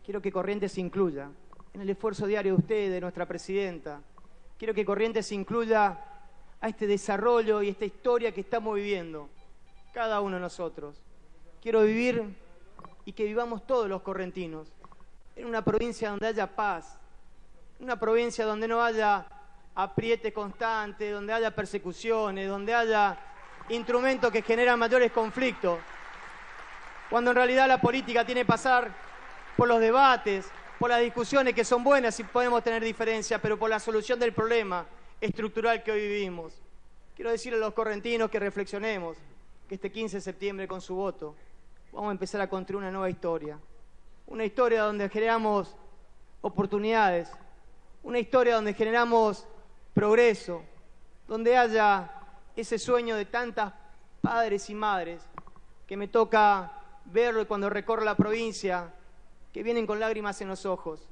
Quiero que Corrientes se incluya en el esfuerzo diario de usted, de nuestra presidenta. Quiero que Corrientes se incluya a este desarrollo y esta historia que estamos viviendo, cada uno de nosotros. Quiero vivir y que vivamos todos los correntinos en una provincia donde haya paz, en una provincia donde no haya apriete constante, donde haya persecuciones, donde haya instrumentos que generan mayores conflictos, cuando en realidad la política tiene que pasar por los debates, por las discusiones que son buenas y podemos tener diferencias, pero por la solución del problema estructural que hoy vivimos. Quiero decirle a los correntinos que reflexionemos, que este 15 de septiembre con su voto vamos a empezar a construir una nueva historia. Una historia donde generamos oportunidades, una historia donde generamos progreso, donde haya ese sueño de tantas padres y madres que me toca verlo cuando recorro la provincia, que vienen con lágrimas en los ojos,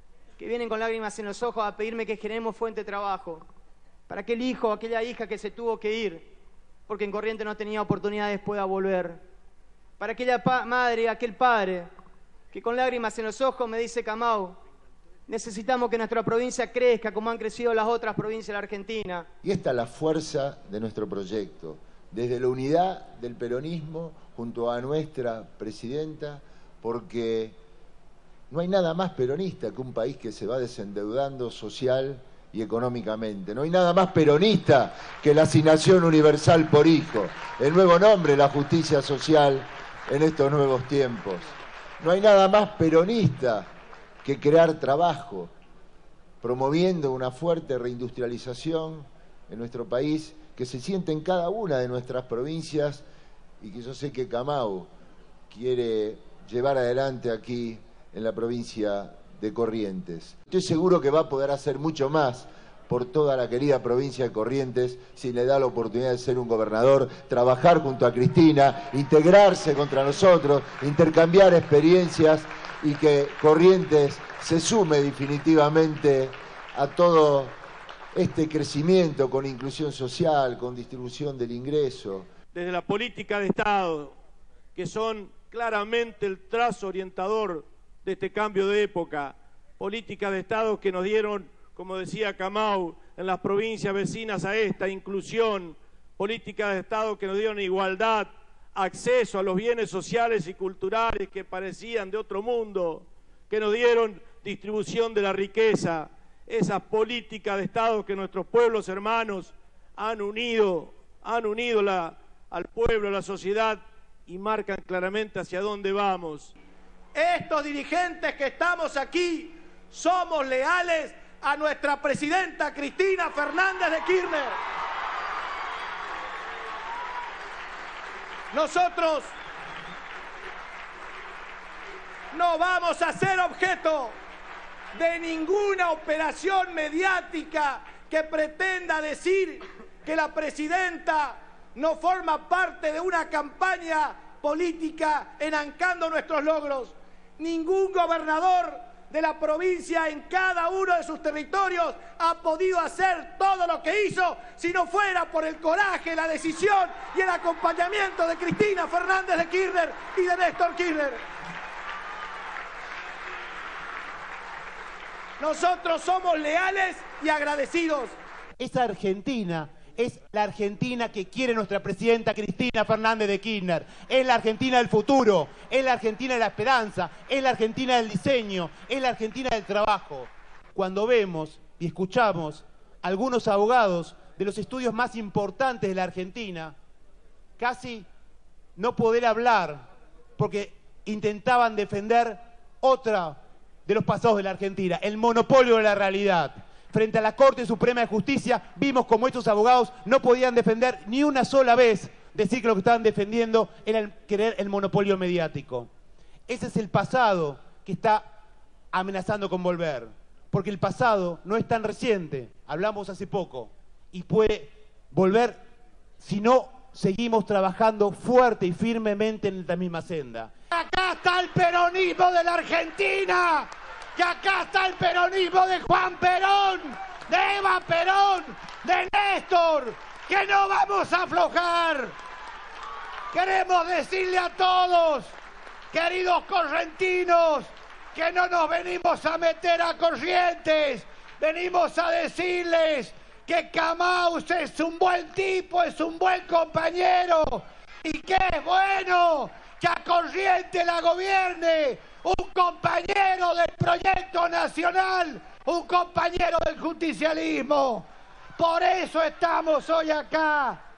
a pedirme que generemos fuente de trabajo para aquel hijo o aquella hija que se tuvo que ir porque en Corrientes no tenía oportunidades pueda volver, para aquella madre, aquel padre que con lágrimas en los ojos me dice: Kamau, necesitamos que nuestra provincia crezca como han crecido las otras provincias de la Argentina. Y esta es la fuerza de nuestro proyecto, desde la unidad del peronismo junto a nuestra presidenta, porque no hay nada más peronista que un país que se va desendeudando social y económicamente. No hay nada más peronista que la asignación universal por hijo, el nuevo nombre, la justicia social en estos nuevos tiempos. No hay nada más peronista que crear trabajo, promoviendo una fuerte reindustrialización en nuestro país que se siente en cada una de nuestras provincias y que yo sé que Kamau quiere llevar adelante aquí en la provincia de Corrientes. Estoy seguro que va a poder hacer mucho más por toda la querida provincia de Corrientes si le da la oportunidad de ser un gobernador, trabajar junto a Cristina, integrarse contra nosotros, intercambiar experiencias y que Corrientes se sume definitivamente a todo este crecimiento con inclusión social, con distribución del ingreso. Desde la política de Estado, que son claramente el trazo orientador de este cambio de época, políticas de Estado que nos dieron, como decía Kamau, en las provincias vecinas a esta, inclusión, políticas de Estado que nos dieron igualdad, acceso a los bienes sociales y culturales que parecían de otro mundo, que nos dieron distribución de la riqueza, esas políticas de Estado que nuestros pueblos hermanos han unido al pueblo, a la sociedad y marcan claramente hacia dónde vamos. Estos dirigentes que estamos aquí somos leales a nuestra presidenta Cristina Fernández de Kirchner. Nosotros no vamos a ser objeto de ninguna operación mediática que pretenda decir que la presidenta no forma parte de una campaña política enancando nuestros logros. Ningún gobernador de la provincia en cada uno de sus territorios ha podido hacer todo lo que hizo si no fuera por el coraje, la decisión y el acompañamiento de Cristina Fernández de Kirchner y de Néstor Kirchner. Nosotros somos leales y agradecidos. Esa Argentina es la Argentina que quiere nuestra presidenta Cristina Fernández de Kirchner. Es la Argentina del futuro, es la Argentina de la esperanza, es la Argentina del diseño, es la Argentina del trabajo. Cuando vemos y escuchamos a algunos abogados de los estudios más importantes de la Argentina, casi no poder hablar porque intentaban defender otra de los pasados de la Argentina, el monopolio de la realidad. Frente a la Corte Suprema de Justicia vimos como estos abogados no podían defender ni una sola vez decir que lo que estaban defendiendo era querer el monopolio mediático. Ese es el pasado que está amenazando con volver, porque el pasado no es tan reciente, hablamos hace poco, y puede volver si no seguimos trabajando fuerte y firmemente en esta misma senda. Acá está el peronismo de la Argentina, que acá está el peronismo de Juan Perón, de Eva Perón, de Néstor, que no vamos a aflojar. Queremos decirle a todos, queridos correntinos, que no nos venimos a meter a Corrientes, venimos a decirles que Camaus es un buen tipo, es un buen compañero y que es bueno que a Corrientes la gobierne un compañero del proyecto nacional, un compañero del justicialismo. Por eso estamos hoy acá.